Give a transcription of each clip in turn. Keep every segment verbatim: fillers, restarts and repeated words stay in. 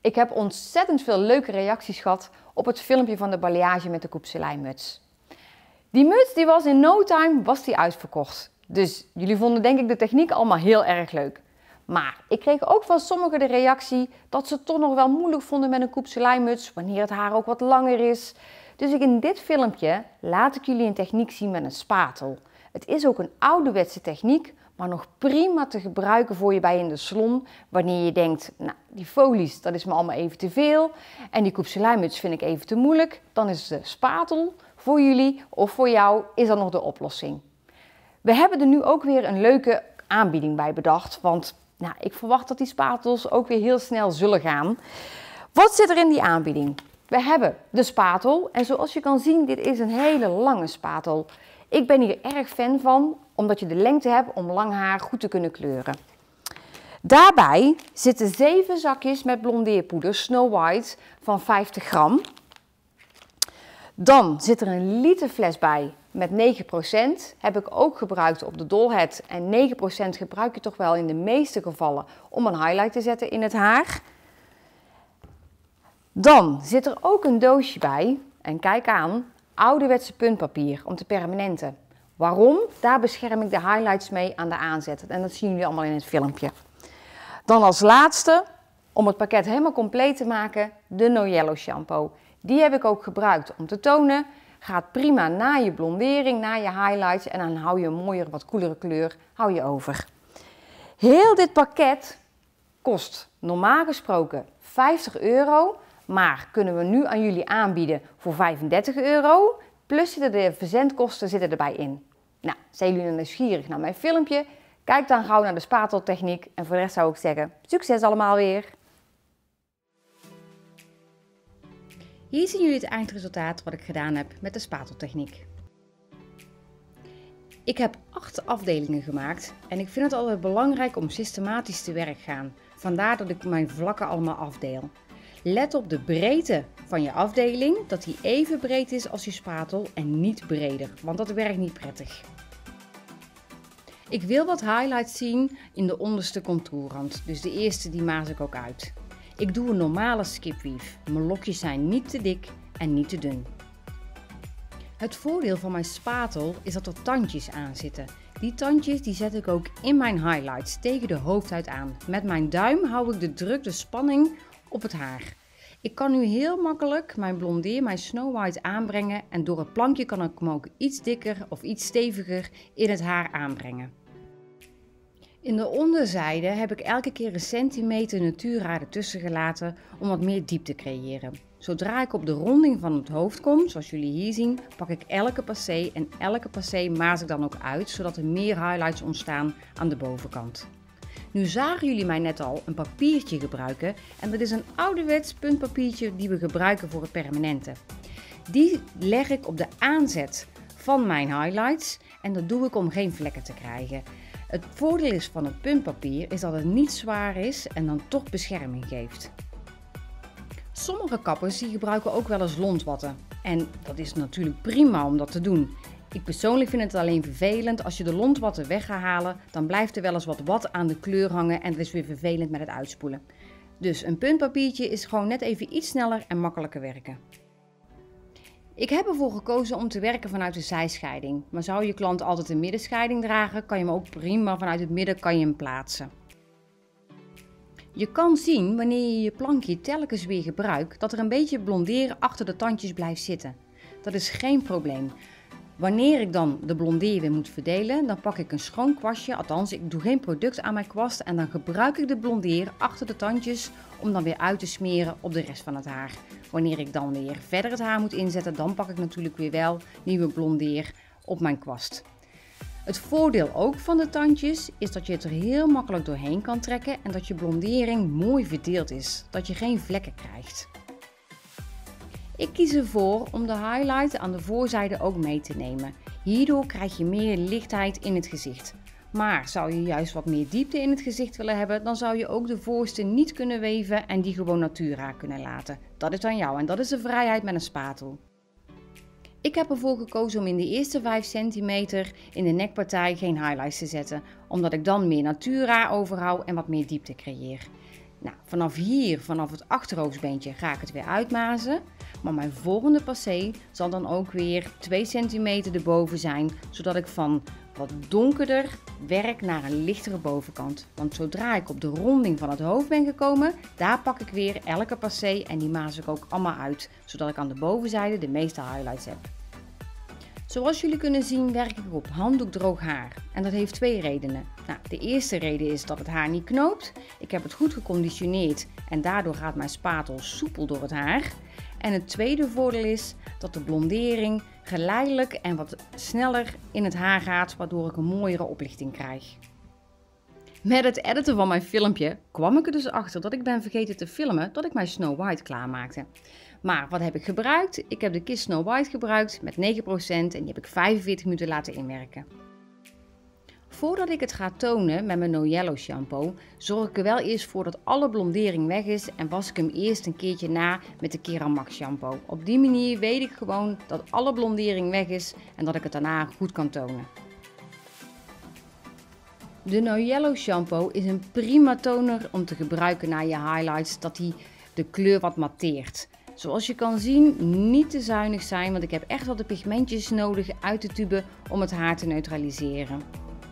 Ik heb ontzettend veel leuke reacties gehad op het filmpje van de balayage met de koepseleinmuts. Die muts die was in no time was die uitverkocht. Dus jullie vonden denk ik de techniek allemaal heel erg leuk. Maar ik kreeg ook van sommigen de reactie dat ze het toch nog wel moeilijk vonden met een koepseleinmuts wanneer het haar ook wat langer is. Dus ik in dit filmpje laat ik jullie een techniek zien met een spatel. Het is ook een ouderwetse techniek, maar nog prima te gebruiken voor je bij in de salon. Wanneer je denkt, nou die folies dat is me allemaal even te veel en die koepseleinmuts vind ik even te moeilijk. Dan is de spatel voor jullie of voor jou is dat nog de oplossing. We hebben er nu ook weer een leuke aanbieding bij bedacht, want nou, ik verwacht dat die spatels ook weer heel snel zullen gaan. Wat zit er in die aanbieding? We hebben de spatel en zoals je kan zien, dit is een hele lange spatel. Ik ben hier erg fan van, omdat je de lengte hebt om lang haar goed te kunnen kleuren. Daarbij zitten zeven zakjes met blondeerpoeder Snow White van vijftig gram. Dan zit er een liter fles bij met negen procent. Heb ik ook gebruikt op de Dollhead. En negen procent gebruik je toch wel in de meeste gevallen om een highlight te zetten in het haar. Dan zit er ook een doosje bij. En kijk aan, ouderwetse puntpapier om te permanenten. Waarom? Daar bescherm ik de highlights mee aan de aanzet. En dat zien jullie allemaal in het filmpje. Dan als laatste, om het pakket helemaal compleet te maken, de No Yellow shampoo. Die heb ik ook gebruikt om te tonen. Gaat prima na je blondering, na je highlights en dan hou je een mooiere, wat koelere kleur hou je over. Heel dit pakket kost normaal gesproken vijftig euro, maar kunnen we nu aan jullie aanbieden voor vijfendertig euro. Plus zitten de verzendkosten zitten erbij in. Nou, zijn jullie nieuwsgierig naar mijn filmpje? Kijk dan gauw naar de spateltechniek en voor de rest zou ik zeggen, succes allemaal weer! Hier zien jullie het eindresultaat wat ik gedaan heb met de spateltechniek. Ik heb acht afdelingen gemaakt en ik vind het altijd belangrijk om systematisch te werk te gaan. Vandaar dat ik mijn vlakken allemaal afdeel. Let op de breedte van je afdeling, dat die even breed is als je spatel en niet breder, want dat werkt niet prettig. Ik wil wat highlights zien in de onderste contourrand, dus de eerste die maas ik ook uit. Ik doe een normale skipweave. Mijn lokjes zijn niet te dik en niet te dun. Het voordeel van mijn spatel is dat er tandjes aan zitten. Die tandjes die zet ik ook in mijn highlights tegen de hoofdhuid aan. Met mijn duim hou ik de druk, de spanning op het haar. Ik kan nu heel makkelijk mijn blondeer, mijn Snow White aanbrengen en door het plankje kan ik hem ook iets dikker of iets steviger in het haar aanbrengen. In de onderzijde heb ik elke keer een centimeter Natura ertussen gelaten om wat meer diepte te creëren. Zodra ik op de ronding van het hoofd kom, zoals jullie hier zien, pak ik elke passé en elke passé maas ik dan ook uit, zodat er meer highlights ontstaan aan de bovenkant. Nu zagen jullie mij net al een papiertje gebruiken en dat is een ouderwets puntpapiertje die we gebruiken voor het permanente. Die leg ik op de aanzet van mijn highlights en dat doe ik om geen vlekken te krijgen. Het voordeel is van het puntpapier is dat het niet zwaar is en dan toch bescherming geeft. Sommige kappers die gebruiken ook wel eens lontwatten en dat is natuurlijk prima om dat te doen. Ik persoonlijk vind het alleen vervelend als je de lontwatten weg gaat halen, dan blijft er wel eens wat wat aan de kleur hangen en dat is weer vervelend met het uitspoelen. Dus een puntpapiertje is gewoon net even iets sneller en makkelijker werken. Ik heb ervoor gekozen om te werken vanuit de zijscheiding, maar zou je klant altijd een middenscheiding dragen, kan je hem ook prima vanuit het midden kan je hem plaatsen. Je kan zien wanneer je je plankje telkens weer gebruikt dat er een beetje blonderen achter de tandjes blijft zitten. Dat is geen probleem. Wanneer ik dan de blondeer weer moet verdelen, dan pak ik een schoon kwastje, althans ik doe geen product aan mijn kwast en dan gebruik ik de blondeer achter de tandjes om dan weer uit te smeren op de rest van het haar. Wanneer ik dan weer verder het haar moet inzetten, dan pak ik natuurlijk weer wel nieuwe blondeer op mijn kwast. Het voordeel ook van de tandjes is dat je het er heel makkelijk doorheen kan trekken en dat je blondering mooi verdeeld is, dat je geen vlekken krijgt. Ik kies ervoor om de highlight aan de voorzijde ook mee te nemen. Hierdoor krijg je meer lichtheid in het gezicht. Maar zou je juist wat meer diepte in het gezicht willen hebben, dan zou je ook de voorste niet kunnen weven en die gewoon Natura kunnen laten. Dat is aan jou en dat is de vrijheid met een spatel. Ik heb ervoor gekozen om in de eerste vijf centimeter in de nekpartij geen highlights te zetten, omdat ik dan meer Natura overhoud en wat meer diepte creëer. Nou, vanaf hier, vanaf het achterhoofdbeentje, ga ik het weer uitmazen. Maar mijn volgende passé zal dan ook weer twee centimeter erboven zijn, zodat ik van wat donkerder werk naar een lichtere bovenkant. Want zodra ik op de ronding van het hoofd ben gekomen, daar pak ik weer elke passé en die maas ik ook allemaal uit, zodat ik aan de bovenzijde de meeste highlights heb. Zoals jullie kunnen zien werk ik op handdoekdroog haar en dat heeft twee redenen. Nou, de eerste reden is dat het haar niet knoopt. Ik heb het goed geconditioneerd en daardoor gaat mijn spatel soepel door het haar. En het tweede voordeel is dat de blondering geleidelijk en wat sneller in het haar gaat, waardoor ik een mooiere oplichting krijg. Met het editen van mijn filmpje kwam ik er dus achter dat ik ben vergeten te filmen dat ik mijn Snow White klaarmaakte. Maar wat heb ik gebruikt? Ik heb de Kiss Snow White gebruikt met negen procent en die heb ik vijfenveertig minuten laten inwerken. Voordat ik het ga tonen met mijn No Yellow shampoo, zorg ik er wel eerst voor dat alle blondering weg is en was ik hem eerst een keertje na met de Keramax shampoo. Op die manier weet ik gewoon dat alle blondering weg is en dat ik het daarna goed kan tonen. De No Yellow shampoo is een prima toner om te gebruiken na je highlights, dat hij de kleur wat matteert. Zoals je kan zien, niet te zuinig zijn, want ik heb echt wel de pigmentjes nodig uit de tube om het haar te neutraliseren.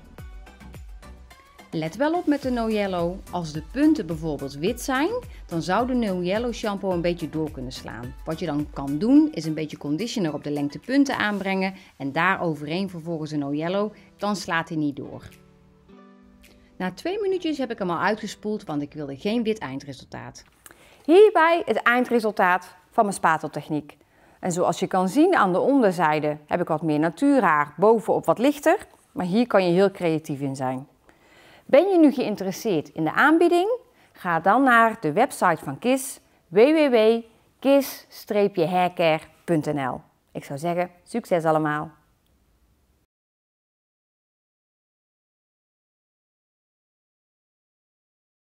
Let wel op met de No Yellow, als de punten bijvoorbeeld wit zijn, dan zou de No Yellow shampoo een beetje door kunnen slaan. Wat je dan kan doen is een beetje conditioner op de lengte punten aanbrengen en daar overheen vervolgens de No Yellow, dan slaat hij niet door. Na twee minuutjes heb ik hem al uitgespoeld, want ik wilde geen wit eindresultaat. Hierbij het eindresultaat van mijn spateltechniek. En zoals je kan zien aan de onderzijde heb ik wat meer natuurhaar, bovenop wat lichter, maar hier kan je heel creatief in zijn. Ben je nu geïnteresseerd in de aanbieding? Ga dan naar de website van Kiss, w w w punt kiss haircare punt n l. Ik zou zeggen, succes allemaal!